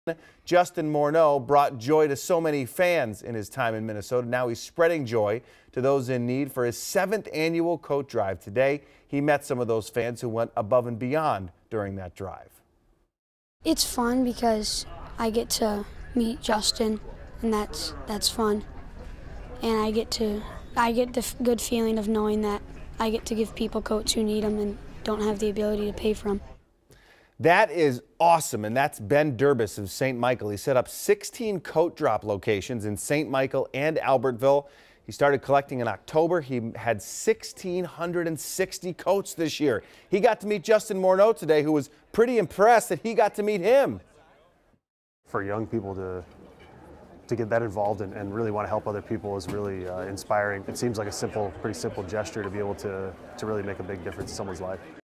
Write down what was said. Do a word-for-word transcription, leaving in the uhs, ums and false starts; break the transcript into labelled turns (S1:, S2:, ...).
S1: Justin Morneau brought joy to so many fans in his time in Minnesota. Now he's spreading joy to those in need for his seventh annual coat drive. Today, he met some of those fans who went above and beyond during that drive.
S2: It's fun because I get to meet Justin, and that's that's fun. And I get to I get the good feeling of knowing that I get to give people coats who need them and don't have the ability to pay for them.
S1: That is awesome, and that's Ben Durbis of Saint Michael. He set up sixteen coat drop locations in Saint Michael and Albertville. He started collecting in October. He had one thousand six hundred sixty coats this year. He got to meet Justin Morneau today, who was pretty impressed that he got to meet him.
S3: For young people to to get that involved and, and really want to help other people is really uh, inspiring. It seems like a simple, pretty simple gesture to be able to, to really make a big difference in someone's life.